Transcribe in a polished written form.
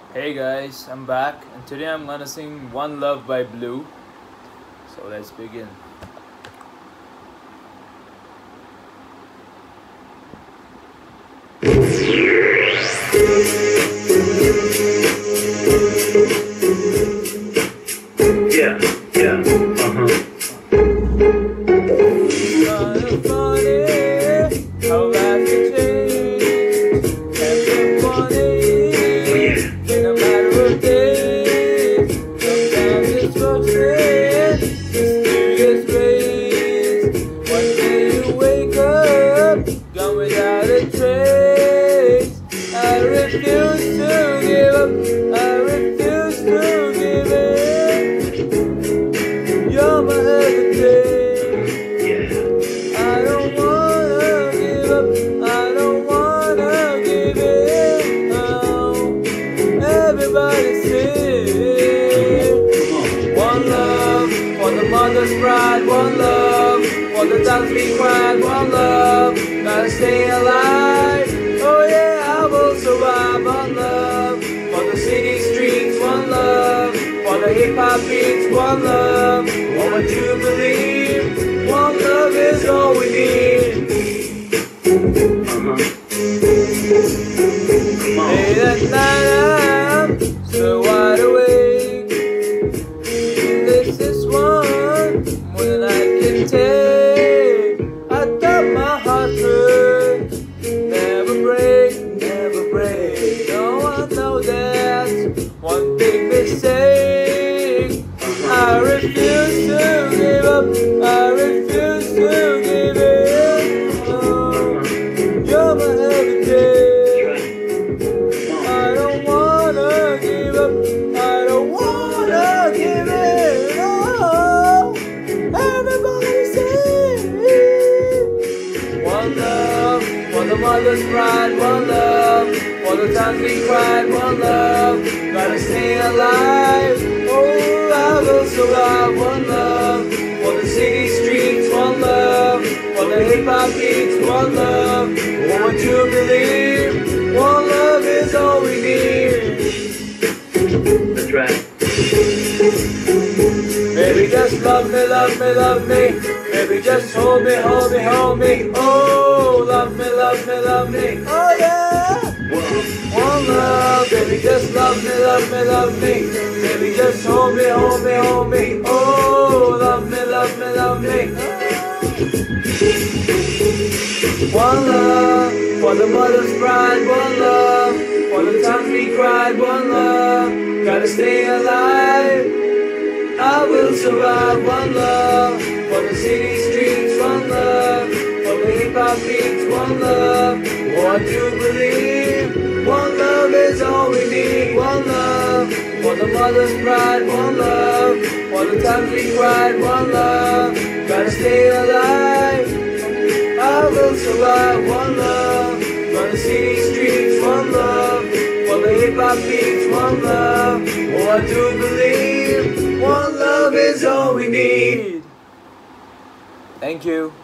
Hey guys, I'm back and today I'm gonna sing One Love by Blue. So let's begin. Yeah, yeah, Kinda funny how life can change. And so funny in a matter of days. Sometimes it's frustrating, mysterious ways. One day you wake up, gone without a trace. I refuse to give up. I refuse to give in. You're my everything. I don't wanna give up, I don't wanna give in. Oh, everybody sing. One love for the mother's pride, one love for the times we cried, one love, gotta stay alive. Oh yeah, I will survive. One love for the city streets, one love for the hip hop beats, one love for what you believe. One love is all we need. Late at night I'm so wide awake. This is one more than I can take. I thought my heart could never break, never break. No, I know that's one big mistake. I refuse to give up, I refuse to give in. Oh, you're my everything. I don't wanna give up, I don't wanna give in. Oh, everybody sing. One love for the mother's pride, one love for the times we cried, one love, gotta stay alive. Oh, I will survive. One love for the city streets, one love for the hip hop beats, one love for what you believe. One love is all we need. that's right. Baby, just love me, love me, love me. Baby, just hold me, hold me, hold me. Oh, love me, love me, love me. Oh yeah. One love, baby, just love me, love me, love me. Baby, just hold me, hold me, hold me. Oh, love me, love me, love me. One love for the mother's pride, one love for the times we cried, one love, gotta stay alive. I will survive. One love for the city streets, one love for the hip hop beats, one love for what you believe. One love is all we need. One love for the mother's pride, one love for the times we cried, one love, gotta stay alive. I will survive. One love for the city streets, one love for the hip hop beats, one love for what you believe. One love is all we need. Thank you.